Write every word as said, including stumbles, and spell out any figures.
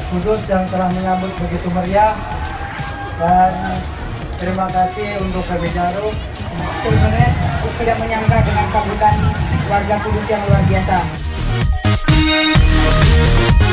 Kudus yang telah menyambut begitu meriah, dan terima kasih untuk P B Jarum. Sebenarnya tidak menyangka dengan sambutan warga Kudus yang luar biasa.